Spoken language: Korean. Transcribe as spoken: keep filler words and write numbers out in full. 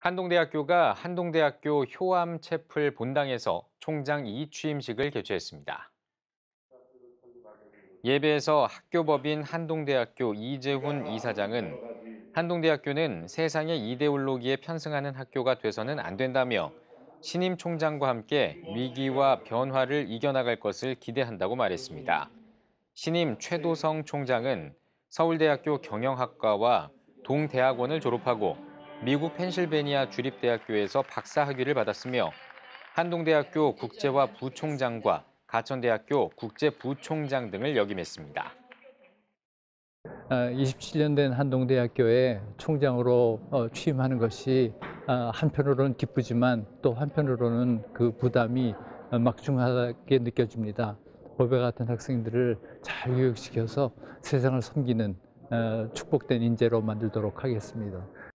한동대학교가 한동대학교 효암채플 본당에서 총장 이 취임식을 개최했습니다. 예배에서 학교법인 한동대학교 이재훈 이사장은 한동대학교는 세상의 이데올로기에 편승하는 학교가 돼서는 안 된다며 신임 총장과 함께 위기와 변화를 이겨나갈 것을 기대한다고 말했습니다. 신임 최도성 총장은 서울대학교 경영학과와 동대학원을 졸업하고 미국 펜실베니아 주립대학교에서 박사학위를 받았으며 한동대학교 국제화 부총장과 가천대학교 국제부총장 등을 역임했습니다. 이십칠 년 된 한동대학교의 총장으로 어, 취임하는 것이 아, 한편으로는 기쁘지만 또 한편으로는 그 부담이 어, 막중하게 느껴집니다. 보배 같은 학생들을 잘 교육시켜서 세상을 섬기는 어, 축복된 인재로 만들도록 하겠습니다.